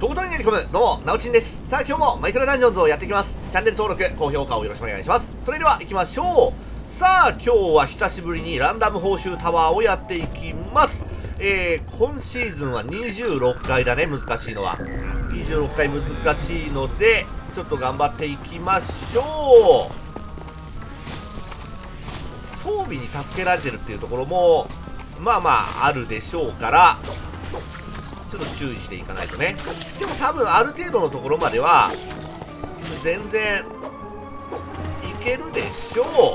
とことんやり込む、どうも、なおちんです。さあ、今日もマイクラダンジョンズをやっていきます。チャンネル登録、高評価をよろしくお願いします。それでは行きましょう。さあ、今日は久しぶりにランダム報酬タワーをやっていきます。今シーズンは26回だね、難しいのは。26回難しいので、ちょっと頑張っていきましょう。装備に助けられてるっていうところも、まあまああるでしょうから、ちょっと注意していかないとね。でも多分ある程度のところまでは全然いけるでしょ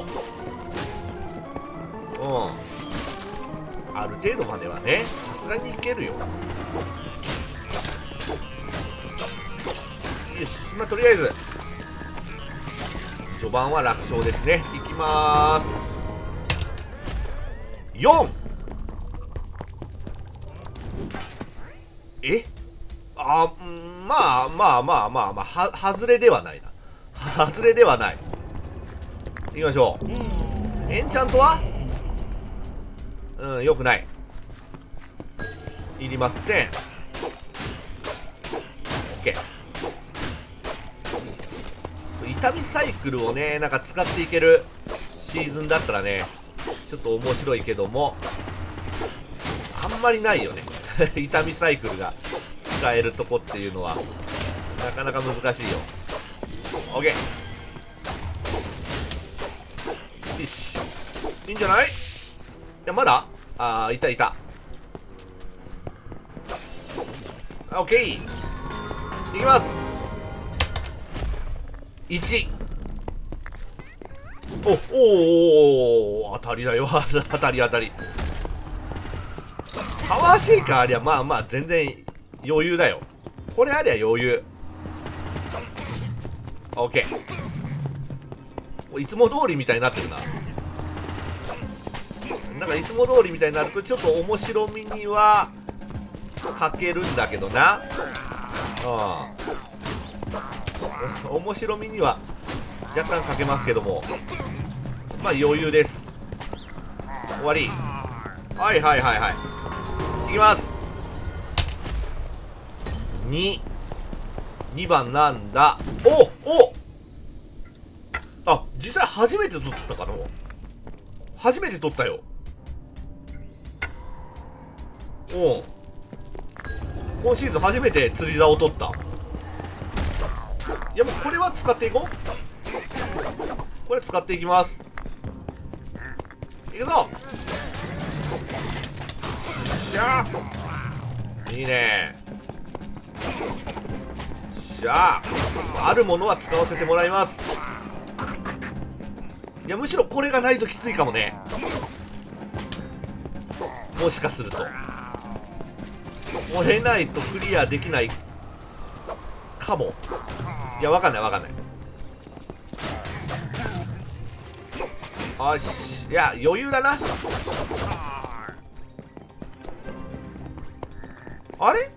う。ある程度まではね、さすがにいけるよ。よし、まあとりあえず序盤は楽勝ですね。いきまーす。4。まあ、外れではないな。外れではない。いきましょう。エンチャントは良くない。いりません。OK。痛みサイクルをね、なんか使っていけるシーズンだったらね、ちょっと面白いけども、あんまりないよね。痛みサイクルが使えるとこっていうのはなかなか難しいよ。 OK。 よし、いいんじゃない？いや、まだいたいた。 OK。 いきます。1。お当たりだよ。当たり当たり。パワーシェイカーありゃまあまあ全然余裕だよ。これありゃ余裕。 OK。 いつも通りみたいになってるな。なんかいつも通りみたいになるとちょっと面白みには欠けるんだけどな。面白みには若干欠けますけども、まあ余裕です。終わり。はいはいはいはい。いきます。2番なんだ。実際初めて取ったかな。初めて取ったよ。今シーズン初めて釣り竿を取った。いや、もうこれは使っていこう。これ使っていきます。いくぞ。しゃあ、いいね。しゃあ、あるものは使わせてもらいます。いや、むしろこれがないときついかもね。もしかするとこれないとクリアできないかも。いや、わかんないわかんない。よし、いや余裕だな。あれ、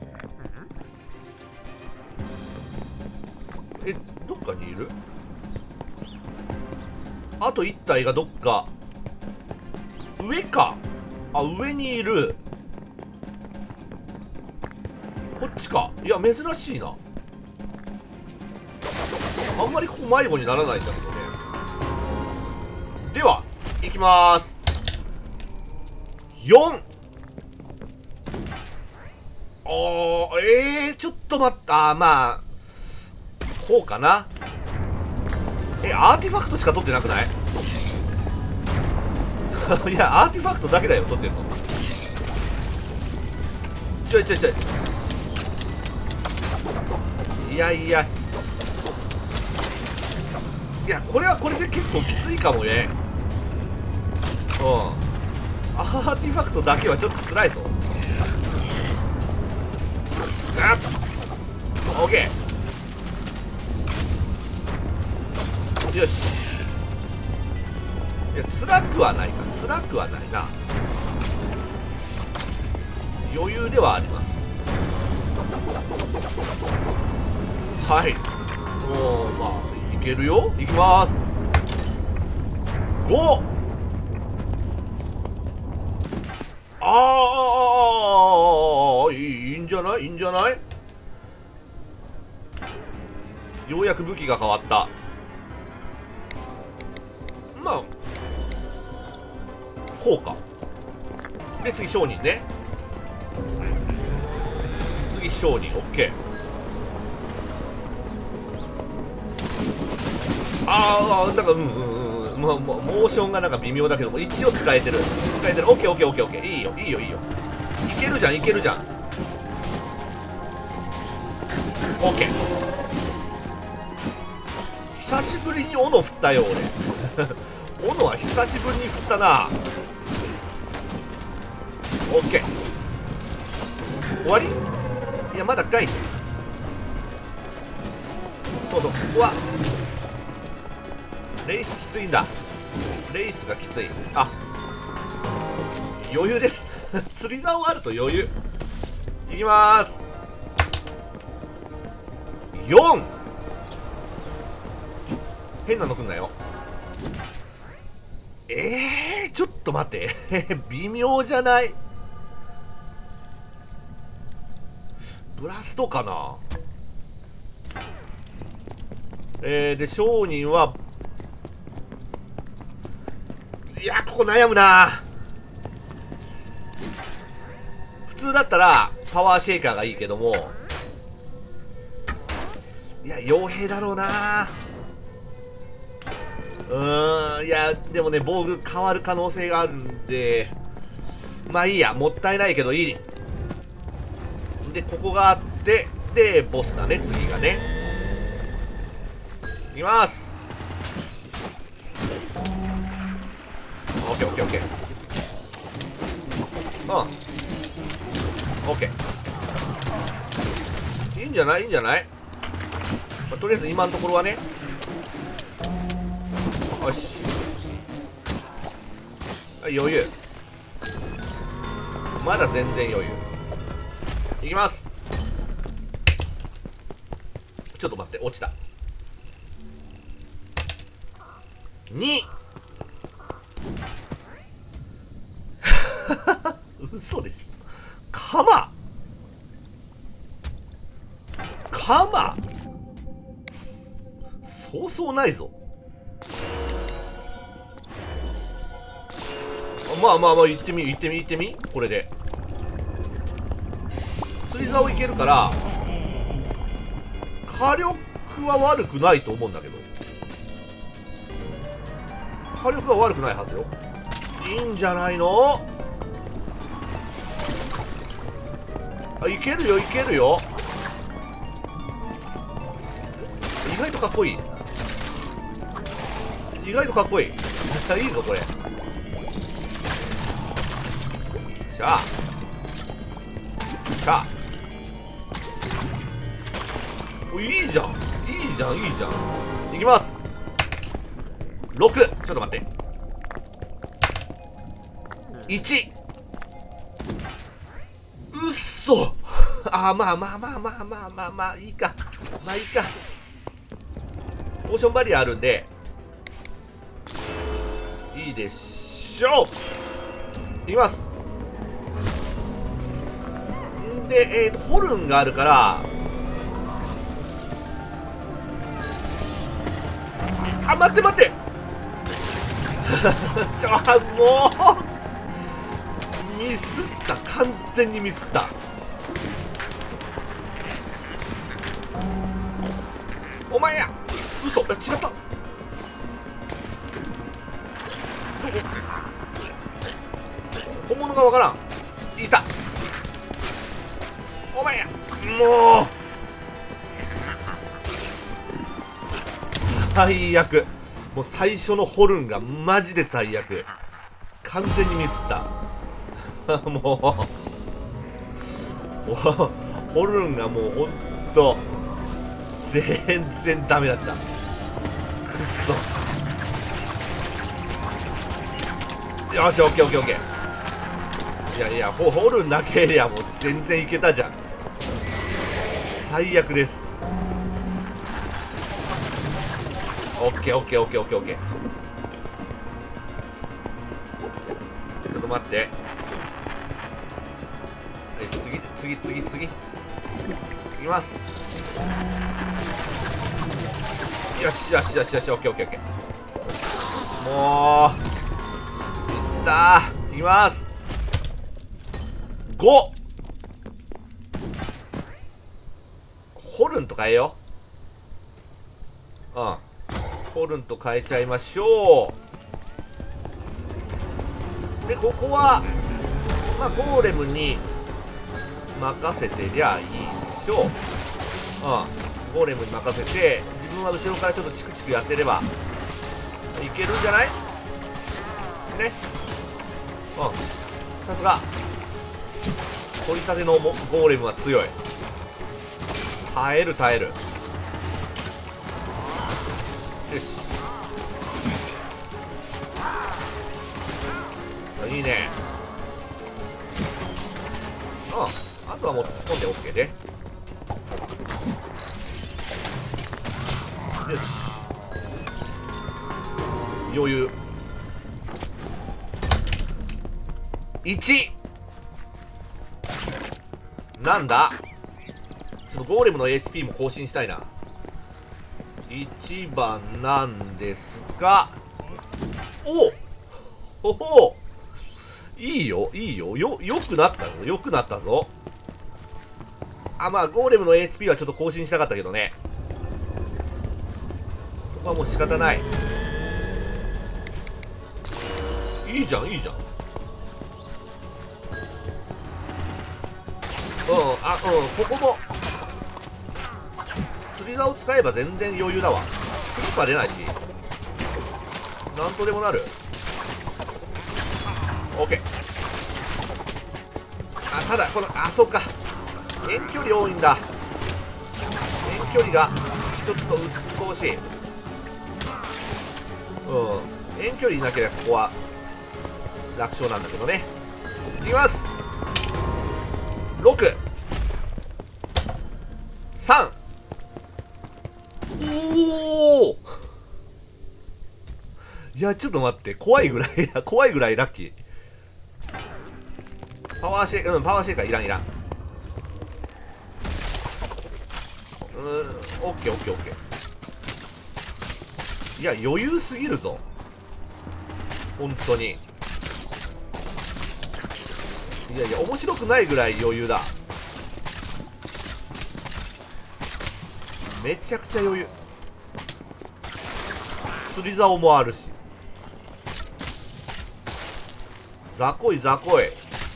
どっかにいる？あと1体がどっか上か。上にいる。こっちか。いや、珍しいな。あんまりここ迷子にならないんだけどね。では行きまーす。4。ちょっと待った。まあこうかな。アーティファクトしか取ってなくない？いや、アーティファクトだけだよ取ってるの。ちょい。いや、これはこれで結構きついかもね。アーティファクトだけはちょっと辛いぞ。オッケー。よし。いや、辛くはないか。辛くはないな。余裕ではあります。はい。まあいけるよ。いきます。5。いいんじゃない？いいんじゃない？ ようやく武器が変わった。まあこうか。で次商人ね。次商人。オッケー。なんかモーションがなんか微妙だけども一応使えてる。オッケーオッケーオッケーオッケー。いいよいいよいいよ。いけるじゃんいけるじゃん。オッケー。久しぶりに斧振ったよ俺斧は久しぶりに振ったな。オッケー。終わり？いやまだかい。そうそう。うわレイスきついんだ。レイスがきつい。あ、余裕です釣り竿あると余裕。いきまーす。4。変なのくんなよ。ちょっと待って微妙じゃない？ブラストかな。で商人は、いやここ悩むな。普通だったらパワーシェイカーがいいけども、いや傭兵だろうな。いやでもね防具変わる可能性があるんで、まあいいや、もったいないけどいい。でここがあって、でボスだね次がね。いきます。オッケーオッケーオッケー。オッケー。いいんじゃないいいんじゃない、まあ、とりあえず今のところはね。よし、はい、余裕。まだ全然余裕。いきます。ちょっと待って、落ちた。2嘘でしょ。カマそうそうないぞ。まあ行ってみこれで釣り竿いけるから火力は悪くないと思うんだけど。火力は悪くないはずよ。いいんじゃないの。いけるよいけるよ。意外とかっこいい。意外とかっこいいいいぞこれ。しゃあいいじゃんいきます。6。ちょっと待って。1。うっそまあいいか。ポーションバリアあるんでいいでしょう。いきます。んでホルンがあるから待ってもうミスった。完全にミスった。お前や嘘。違った。どこ本物がわからん。いた。お前やもう最悪。もう最初のホルンがマジで最悪。完全にミスったもうホルンがもうほんと全然ダメだった。くっそ。よしオッケー。いやホルンなけりゃもう全然いけたじゃん。最悪です。オッケー。ちょっと待って。次いきます。 よしよしよしよし、オッケーオッケーオッケー。もうミスったー。いきます。5。ホルンと変えよう。ホルンと変えちゃいましょう。でここはまあゴーレムに任せてりゃいいでしょう。ゴーレムに任せて、自分は後ろからちょっとチクチクやってればいけるんじゃないね。さすが取り立てのゴーレムは強い。耐える耐える。よし、いいね。あとはもう突っ込んで OK で。よし、余裕。1。なんだ、ちょっとゴーレムの HP も更新したいな。1番なんですが、おお、いいよいいよ、よくなったぞ、よくなったぞ。まあゴーレムの HP はちょっと更新したかったけどね、そこはもう仕方ない。いいじゃんいいじゃん。ここも釣り竿を使えば全然余裕だわ。スリッパ出ないしなんとでもなる。 OK。 ただこのそうか、遠距離多いんだ。遠距離がちょっと鬱陶しい。遠距離いなければここは楽勝なんだけどね。いきます。6、3。おお、いやちょっと待って、怖いぐらい怖いぐらいラッキー。パワーシェイカー、パワーシェイカーいらんいらん。オッケーオッケーオッケー。いや余裕すぎるぞ本当に。いやいや面白くないぐらい余裕だ。めちゃくちゃ余裕。釣り竿もあるし、雑魚い雑魚い。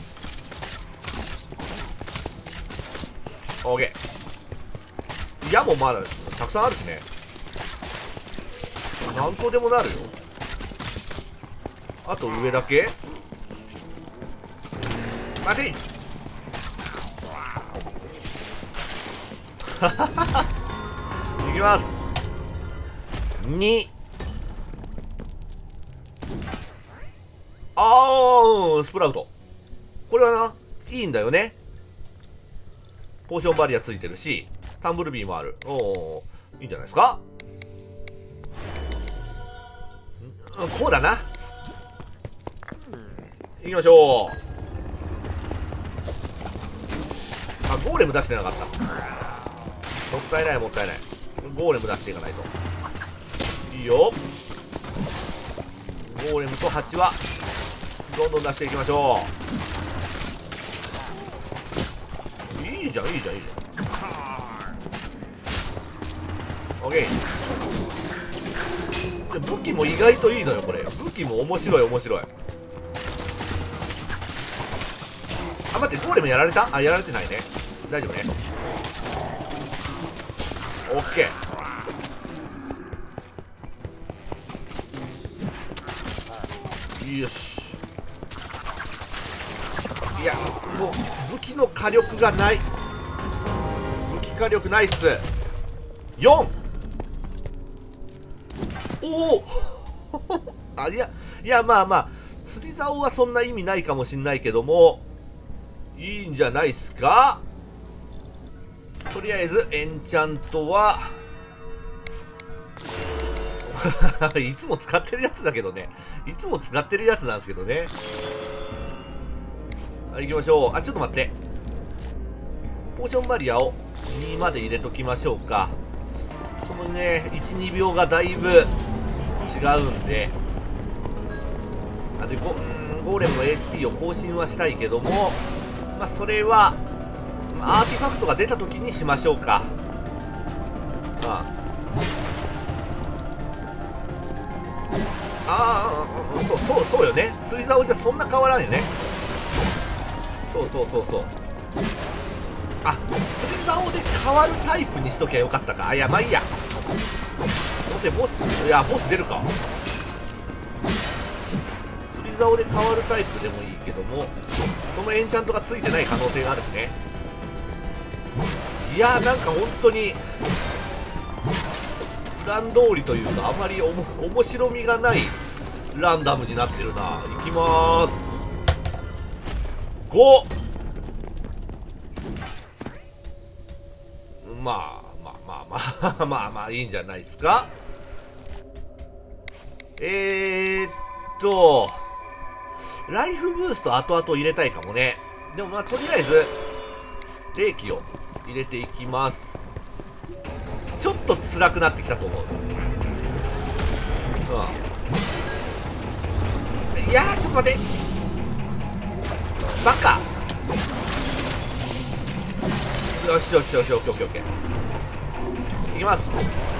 オーケー。矢もまだたくさんあるしね、なんとでもなるよ。あと上だけ。待ていいきます。2。スプラウト、これはないいんだよね。ポーションバリアついてるし、タンブルビーもある。いいんじゃないですか。こうだな。行きましょう。ゴーレム出してなかった。もったいないもったいない。ゴーレム出していかないと。いいよ。ゴーレムと8はどんどん出していきましょう。いいじゃんいいじゃんいいじゃん。 OK。 武器も意外といいのよこれ。武器も面白い面白い。待って、ゴーレムやられた？やられてないね。大丈夫ね。オッケー。よし。いやもう武器の火力がない。武器火力ないっす。4。おおいやまあまあ釣り竿はそんな意味ないかもしんないけども、いいんじゃないっすか。とりあえずエンチャントはいつも使ってるやつだけどね。いつも使ってるやつなんですけどね。行きましょう。ちょっと待って。ポーションバリアを2まで入れときましょうか。 そのね、1、2秒がだいぶ違うんで、でゴーレムの HP を更新はしたいけども、まあ、それは、アーティファクトが出た時にしましょうか。そうよね。釣り竿じゃそんな変わらんよね。そうあ、釣り竿で変わるタイプにしときゃよかったか。いや、まあいいや。どうせボス出るか。釣り竿で変わるタイプでもいいけども、そのエンチャントがついてない可能性があるしね。いやー、なんか本当に普段通りというか、あまり面白みがないランダムになってるな。いきまーす。5。まあいいんじゃないですか。ライフブースト後々入れたいかもね。でもまあとりあえず霊気を入れていきます。ちょっと辛くなってきたと思う。いやー、ちょっと待って、バカ。よし、オッケー。いきます。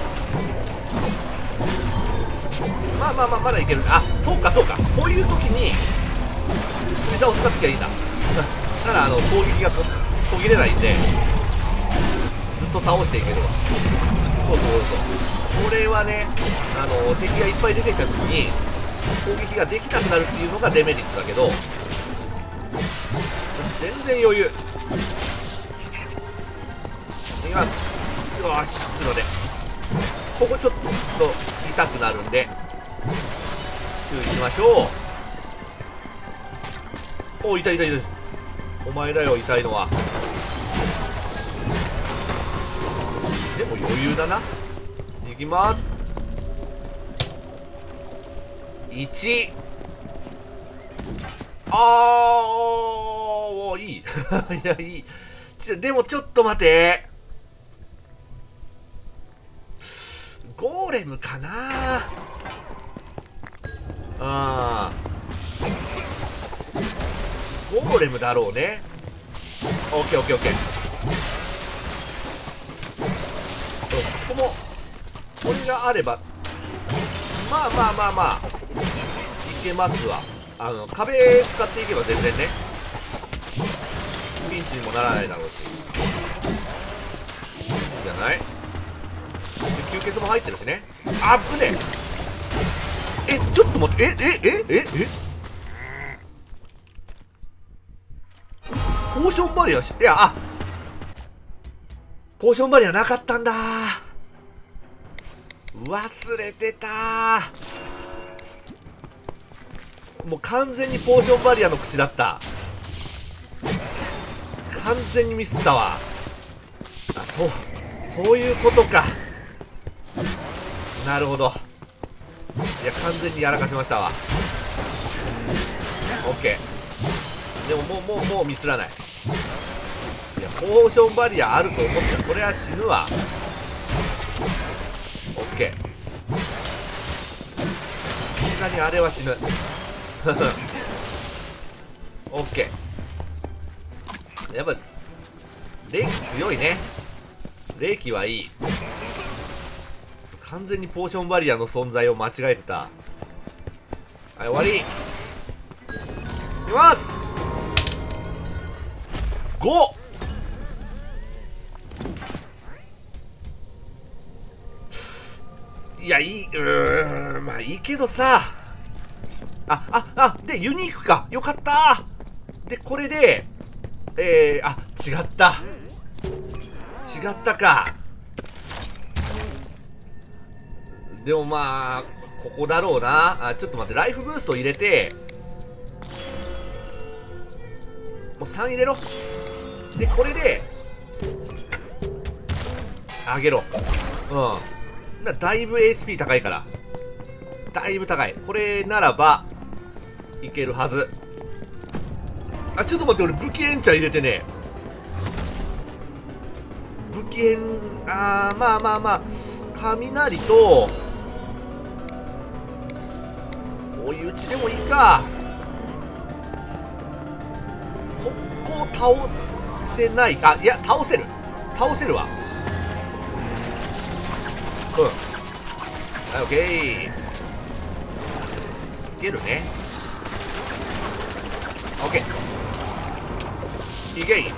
まだいける。あ、そうか、こういう時に釣り竿を使っときゃいいんだ。なら攻撃が途切れないんで、ずっと倒していけるわ。そうこれはね、敵がいっぱい出てきた時に攻撃ができなくなるっていうのがデメリットだけど、全然余裕。いきます。よし、ちょっと待って、ここちょっと痛くなるんで注意しましょう。お、痛い。お前だよ、痛いのは。でも余裕だな。いきます。1。いい。いや、いい。でもちょっと待て。ゴーレムかな。ゴーレムだろうね。オッケー。ここもこれがあればまあいけますわ。壁使っていけば全然ね、ピンチにもならないだろうし。いいんじゃない。吸血も入ってるしね。あぶねえ。ちょっと待って、ポーションバリアポーションバリアなかったんだ。忘れてた。もう完全にポーションバリアの口だった。完全にミスったわ。そういうことか。なるほど。いや、完全にやらかしましたわ。オッケー。でももうミスらない。いや、ポーションバリアあると思ったらそれは死ぬわ。オッケー。さすがにあれは死ぬ。オッケー。やっぱ霊気強いね。霊気はいい。完全にポーションバリアの存在を間違えてた。はい、終わり。いきます。5。いや、まあいいけどさ。で、ユニークか。よかった。で、これで、違った。違ったか。でもまあ、ここだろうな。ちょっと待って、ライフブースト入れて、もう3入れろ。で、これで、あげろ。だいぶ HP 高いから。だいぶ高い。これならば、いけるはず。ちょっと待って、俺武器エンチャー入れてね。武器エン、まあ雷と追い打ちでもいいか。速攻倒せないか。いや倒せるわ。うん、はい、オッケー。いけるね。オッケー、いけいい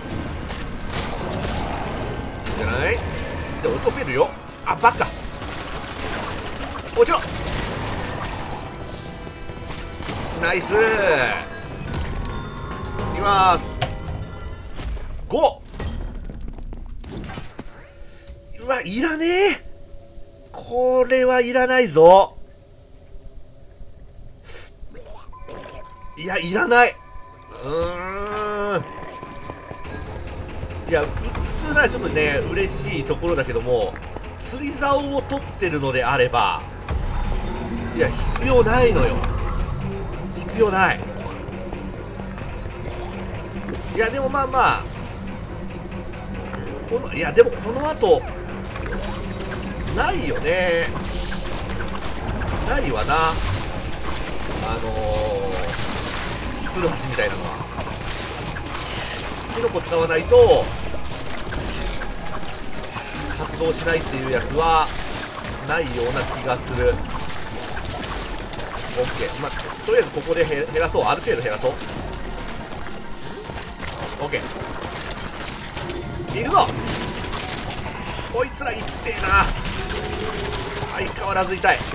じゃない。で落とせるよ。あ、バカ落ちろ。ナイス。いきます。5。うわ、いらねえ。これはいらないぞ。いや、いらない。いや、普通ならちょっとね、嬉しいところだけども、釣り竿を取ってるのであれば、いや、必要ないのよ。必要ない。いや、でもまあまあ、いや、でもこの後、ないよね。ないわな。ツルハシみたいなのは。キノコ使わないと発動しないっていうやつはないような気がする。 OK、まあ、とりあえずここで減らそう。ある程度減らそう。 OK、 いくぞ。こいつら痛えな。相変わらず痛い。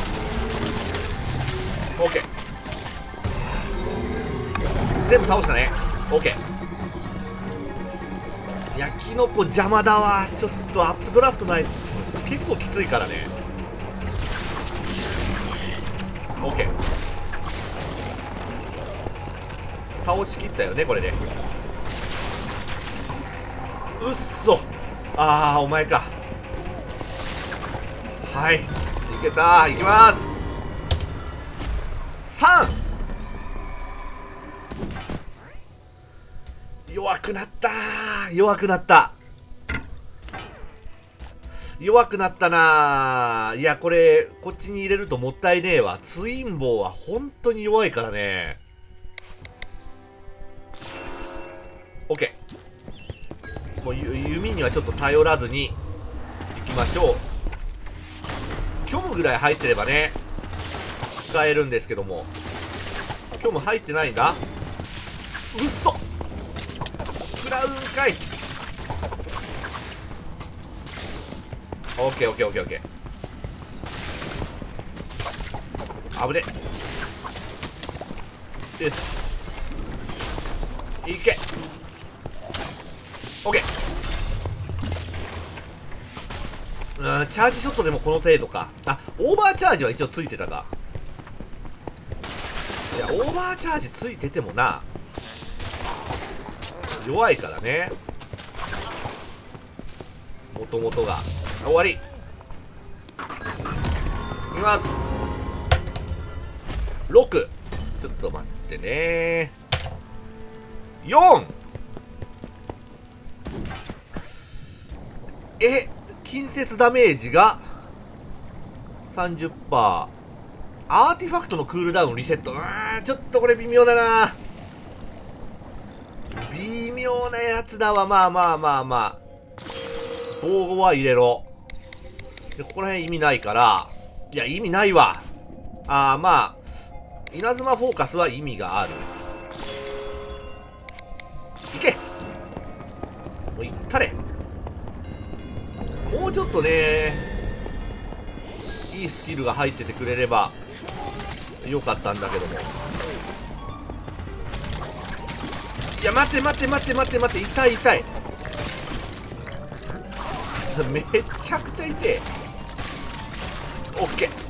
OK、 全部倒したね。 OK。いや、キノコ邪魔だわ。ちょっとアップドラフトない。結構きついからね。 OK、 倒しきったよねこれで。うっそ。ああ、お前か。はい、いけた。いきます。3。弱くなった。弱くなったな。いや、これこっちに入れるともったいねえわ。ツインボウは本当に弱いからね。 OK、 もう弓にはちょっと頼らずにいきましょう。虚無ぐらい入ってればね使えるんですけども、虚無入ってないんだ。うっそ、食らうんかい。オッケーオッケーオッケーオッケー。危ね。よし、いけ。オッケー。チャージショットでもこの程度か。あ、オーバーチャージは一応ついてたか。いや、オーバーチャージついててもな、弱いからね、もともとが。終わり。いきます。6。ちょっと待ってね。4。近接ダメージが 30%。アーティファクトのクールダウンリセット。ちょっとこれ微妙だな。微妙なやつだわ。まあまあまあまあ、防護は入れろ。で、ここら辺意味ないから。いや、意味ないわ。まあ稲妻フォーカスは意味がある。いけ。もういったれ。もうちょっとね、いいスキルが入っててくれればよかったんだけども。いや、待って待って待って待って待って、痛い痛い。めちゃくちゃ痛い。オッケ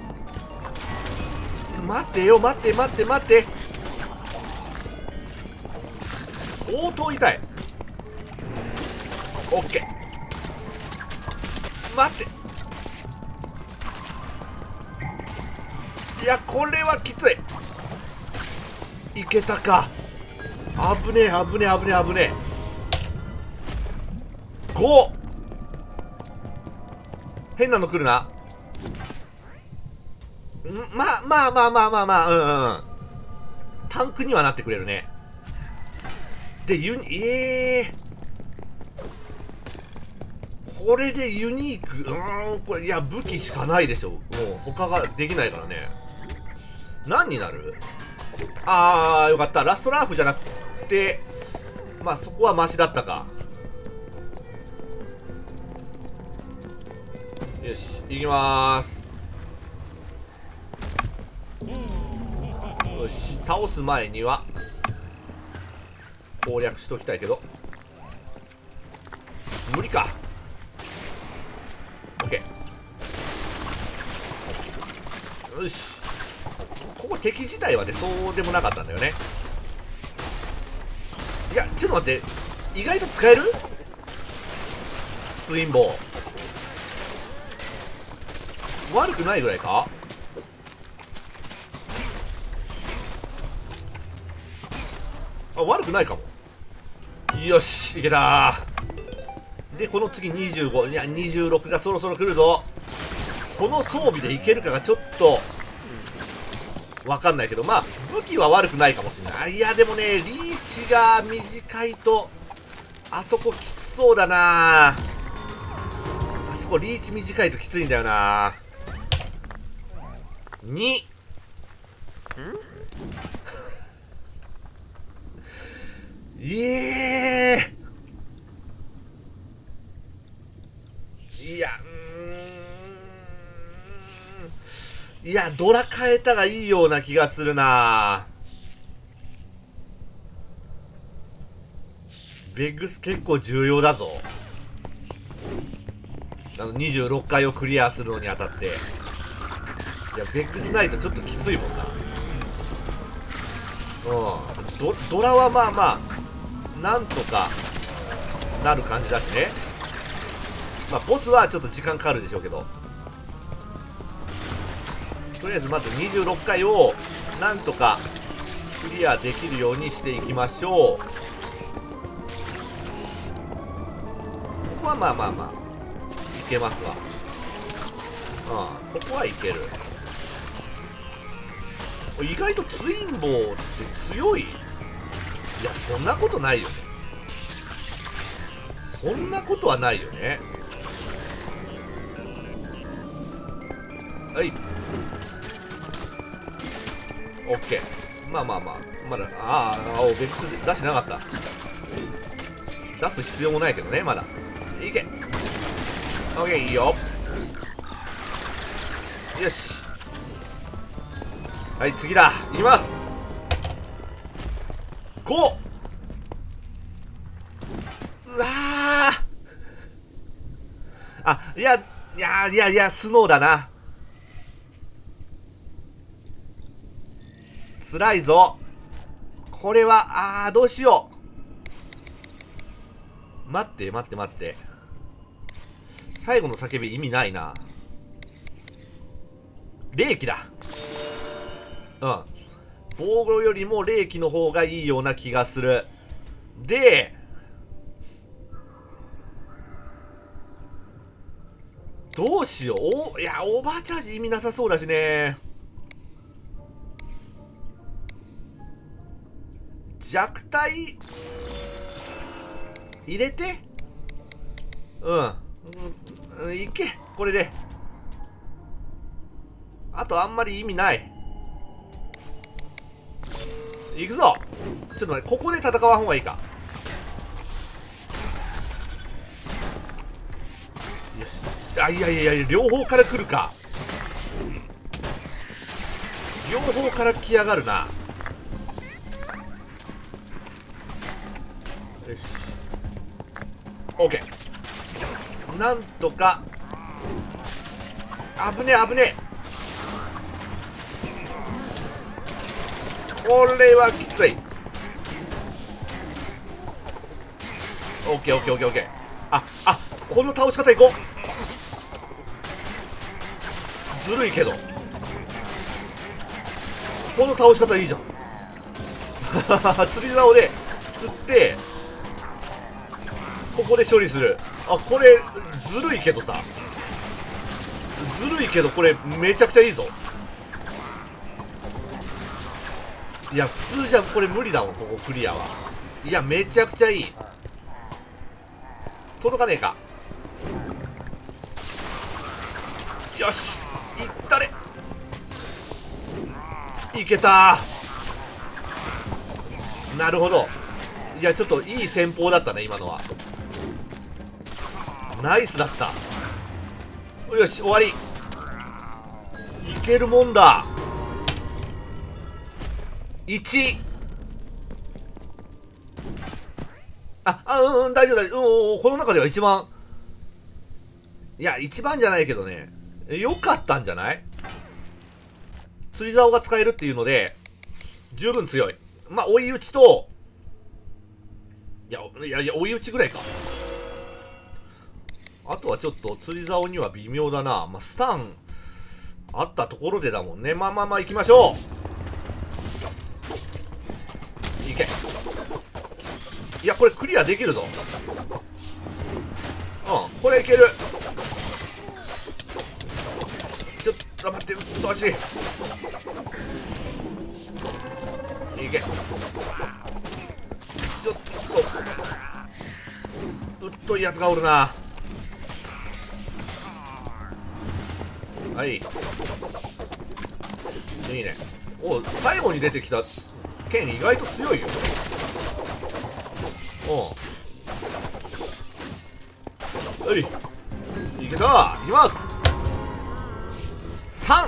ー。待ってよ、待って待って待って。相当痛い。オッケー。待って。いや、これはきつい。いけたか。危ねえ危ねえ危ねえ危ねえ。5。 変なの来るな。まあ、うん。タンクにはなってくれるね。で、これでユニーク、これ、いや、武器しかないでしょ。もう、他ができないからね。何になる？よかった。ラストラーフじゃなくて、まあ、そこはマシだったか。よし、行きまーす。よし、倒す前には攻略しときたいけど無理か。 OK。 よし、ここ敵自体はねそうでもなかったんだよね。いやちょっと待って、意外と使えるツインボウ悪くないぐらいか。悪くないかも。よし、いけたー。で、この次25、いや、26がそろそろ来るぞ。この装備でいけるかがちょっと、わかんないけど、まあ、武器は悪くないかもしれない。いや、でもね、リーチが短いと、あそこきつそうだな。あそこリーチ短いときついんだよな。2。いや、ドラ変えたがいいような気がするな。ベッグス結構重要だぞ。26回をクリアするのにあたって。いや、ベッグスないとちょっときついもんな。ドラはまあまあ、なんとかなる感じだしね。まあ、ボスはちょっと時間かかるでしょうけど。とりあえずまず26回をなんとかクリアできるようにしていきましょう。ここはまあまあまあいけますわ。ここはいける。意外とツインボウって強い？いや、そんなことないよね。そんなことはないよね。はい、オッケー。まあまあまあ、まだ、ベックス出してなかった。出す必要もないけどね、まだ。いけ。オッケー、いいよ。よし。はい、次だ。いきます。5。うわー。いや、スノーだな。辛いぞ。これは、どうしよう。待って。最後の叫び意味ないな。霊気だ。防御よりも霊気の方がいいような気がする。で、どうしよう。いや、オーバーチャージ意味なさそうだしね。弱体入れて、いけ、これで。あとあんまり意味ない。いくぞ。ちょっと待って、ここで戦わん方がいいか。よし。いや、両方から来るか。両方から来やがるな。よし、オッケー。なんとか。危ねえ。これはきつい。オッケー。この倒し方いこう。ずるいけどこの倒し方いいじゃん。釣り竿で釣ってここで処理する。これずるいけどさ。 ずるいけどこれめちゃくちゃいいぞ。いや普通じゃこれ無理だもん、ここクリアは。いやめちゃくちゃいい。届かねえか。よしいったれ。いけたー。なるほど。いやちょっといい戦法だったね今のは。ナイスだった。よし終わり。いけるもんだ。1。大丈夫大丈夫。この中では一番、いや一番じゃないけどね、良かったんじゃない？釣り竿が使えるっていうので十分強い。まあ追い打ちと、いや追い打ちぐらいか。あとはちょっと釣り竿には微妙だな。まあスタンあったところでだもんね。まあ行きましょう。いけ。いやこれクリアできるぞ。これいける。ちょっと待って、うっとうしい。いけ。ちょっとうっといやつがおるな。はい、いいね。最後に出てきた剣意外と強いよ。はい、いけた。いきます。3。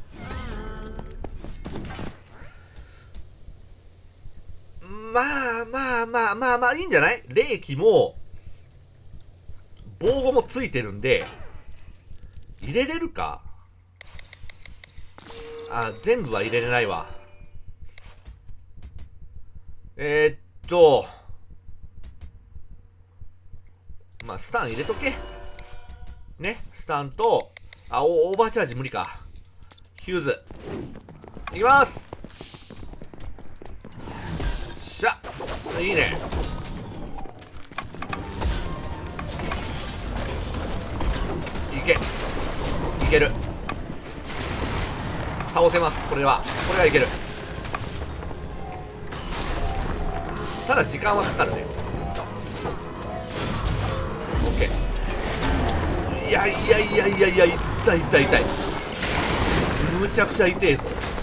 まあいいんじゃない？霊気も防護もついてるんで入れれるか。全部は入れれないわ。まあスタン入れとけね。スタンとオーバーチャージ無理か。ヒューズいきます。しゃ、いいね。いける。倒せます。これはいける。ただ時間はかかるね。オッケー。いや痛い。むちゃくちゃ痛いぞ。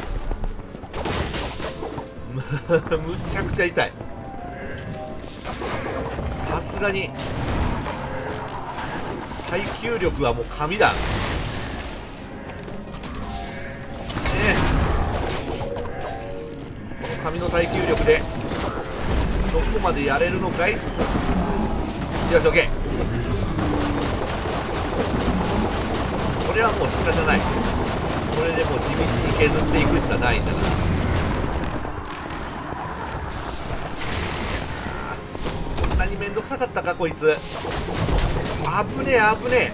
むちゃくちゃ痛い。さすがに耐久力はもう神だ。この神の耐久力でどこまでやれるのかい。よし OK。 これはもう仕方ない。これでもう地道に削っていくしかないんだから。こんなにめんどくさかったかこいつ。危ねえ。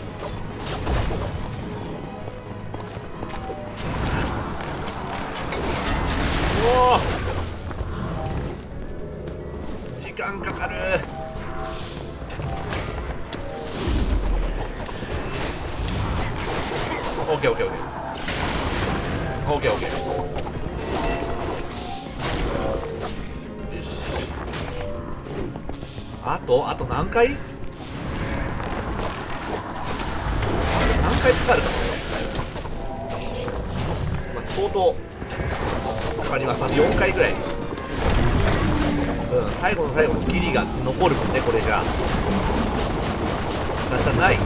おお時間かかる。オッケー。よし。あと何回かかるか。まあ相当かかります。4回ぐらい。最後の最後のギリが残るもんね。これじゃ仕方ない。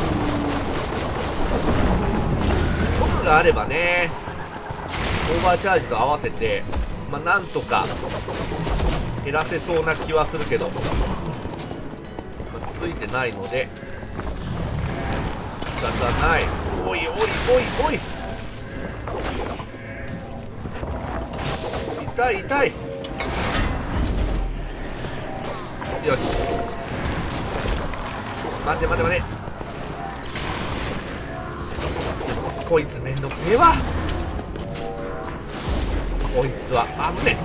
僕があればね、オーバーチャージと合わせてまあなんとか減らせそうな気はするけど、まあ、ついてないので仕方ない。おい痛い。よし、待て。こいつめんどくせえわ。こいつは危ね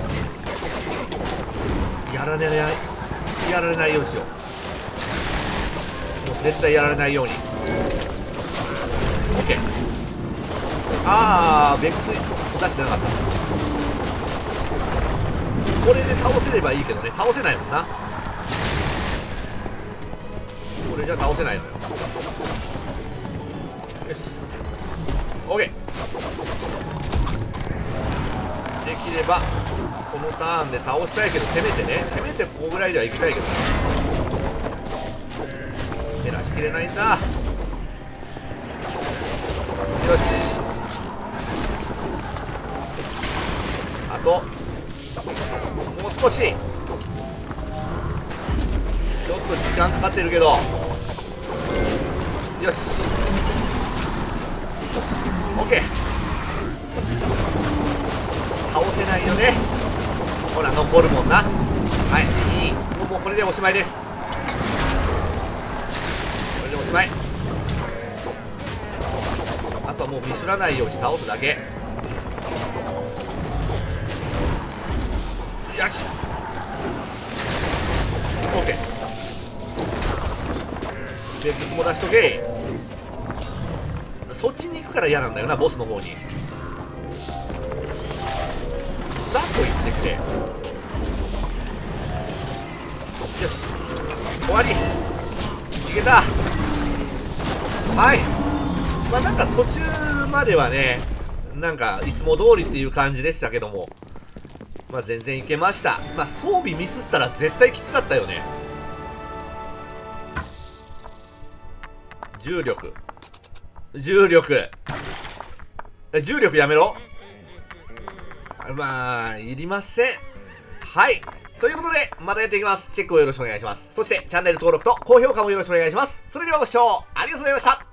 え。やられないようにしよう。もう絶対やられないように。 OK。 あーベックス出してなかった。これで倒せればいいけどね、倒せないもんな。これじゃ倒せないのよ。よし OK できればこのターンで倒したいけど、せめてここぐらいでは行きたいけどね。照らしきれないんだ。よし、あともう少し。ちょっと時間かかってるけど、よし OK。 倒せないよね。ほら残るもんな。はいいい、もうこれでおしまいです。これでおしまい。あとはもうミスらないように倒すだけ。よし OK。 ベックスも出しとけ。そっちに行くから嫌なんだよな、ボスの方に。さっと行ってくれ。よし終わり、いけた。はい、まあなんか途中まではね、なんかいつも通りっていう感じでしたけども、まあ全然いけました。まあ装備ミスったら絶対きつかったよね。重力やめろ。まあいりません。はい、ということでまたやっていきます。チェックをよろしくお願いします。そしてチャンネル登録と高評価もよろしくお願いします。それではご視聴ありがとうございました。